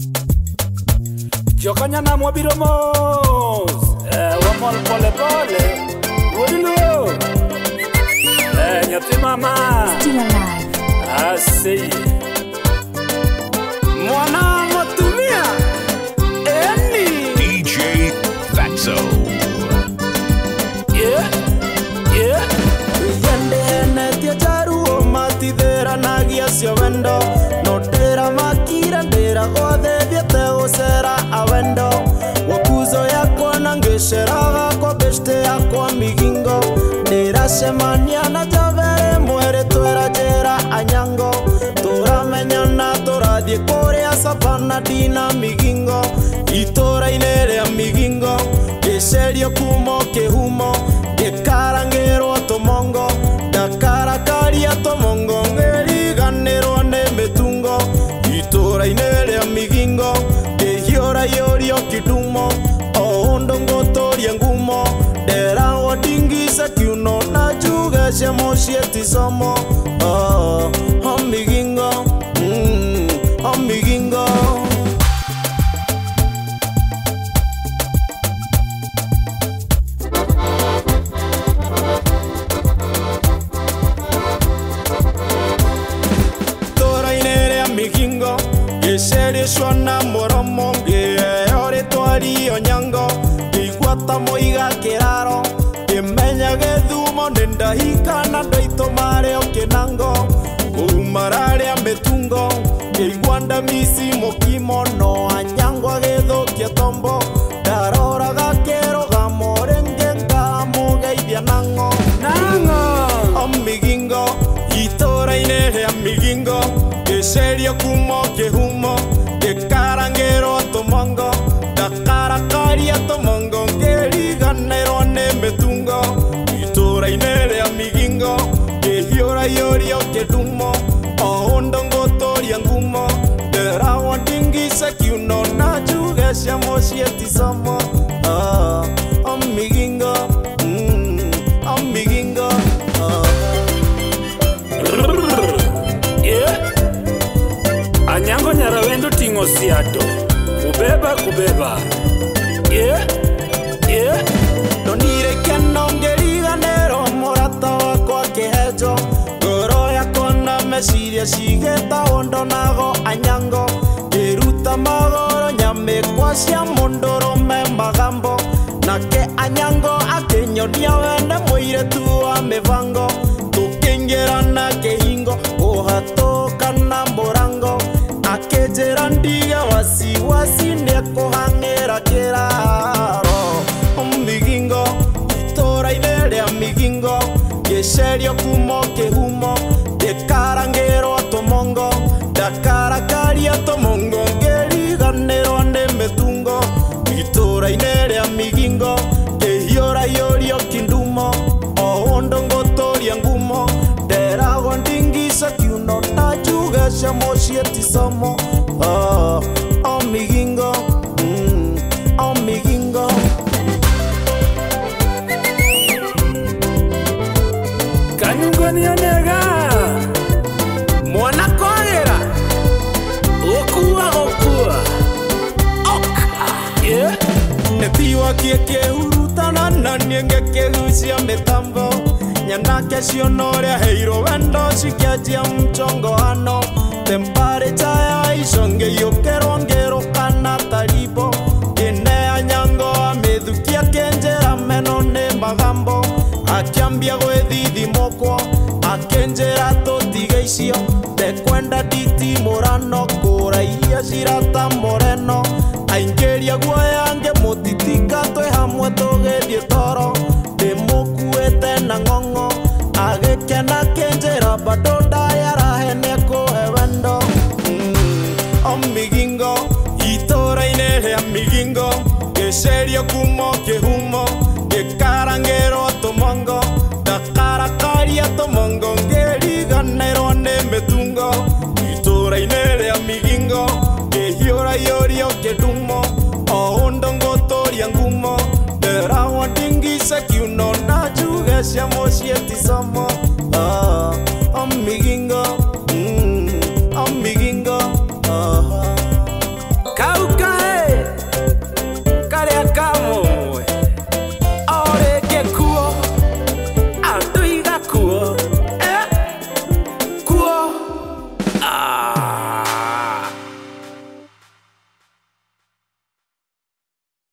Jokanya na mwabiro mos wamol pole pole Wodilo Nyati mama Still alive. Asi Mwana motumia Eni DJ Fatso. Yeah Yende hene tia charu o mati dera nagia sio vendo. No dera makira dera gode viete gocera a vendo. Wakuzo yako nangesheraga kwa beste yako amigingo. Dera semania na javere muere tuera jera anyango. Tora menyana tora die korea sapana dina amigingo. Itora inere amigingo. Keserio kumo ke humo. Ke karangero tomongo. Da karakaria tomongo. Ngeri ganero ne metungo. Itora inere amigingo. Ke hiora yorio kidumo. O ondongo toria ngumo. Dera wadingisa kiuno. Na juga shemo shieti somo. Amigingo. Amigingo. Serio suona moromo que ore tuari onyango iguata moiga keraro que meña que dumo nenda hikana doito mare okenango umarare ametungo que iguanda misi mokimo no anyango agedo que tombo darora gakero gamorenge gamo gaibianango Nango amigingo itora inere amigingo que serio kumo que humo que carangero tomongo da carakaria tomongo que liganero ne metungo itora inere amigingo que hiora yorio que dumo o ondongo toria ngumo de rawa dingisa kiuno na juga siamo sieti somo amigingo amigingo Anyango nyarawendo tingo siato Kubeba Yeah Donire que nongeriga nero morata wako kehejo Goro ya kona mesiria sigeta ondo nago anyango Geruta magoro nyame kwasia mondoro me magambo Na ke anyango akenyo nia wende moire tuwa mevango Tukengera na kehingo Ohato kana morango Akejera ndiga wasi neko hangera keraro Amigingo, itora inere amigingo Que serio kumo que humo De carangero a tomongo Da carakaria tomongo Ngeri ganero ande metungo Itora inere amigingo Que hiora yorio kindumo O ondongo toria ngumo Dera gondingisa kiuno Na juga shamo shieti somo Amigingo Amigingo Kanyungoni onega Mwana kogera Okua Oka Yeah Netiwa kieke hurutana na nienge kehusia metambo Nyanake sionorea heiro wendo sikiajia mchongo ano Tempare chaya isonge yokero ngero kana taribo Kene anyango amedhukia kenjera meno ne magambo Akiambia gwethithi mokwo Akenjera totigeisio Tekwenda diti morano Kuraia shirata moreno Aingeria guayange motitika Twe hamwe togethie toro Demokuete na ngongo Agekena kenjera badonda yarahene kohe wendo Amigingo Itora inere amigingo Que serio kumo que humo Que carangero tomongo Da carakaria tomongo Ngeri ganero ne metungo Itora inere amigingo Que hiora yorio que dumo O ondongo toria ngumo De rawa dingisa kiuno Na juga siamo sieti somo Amigingo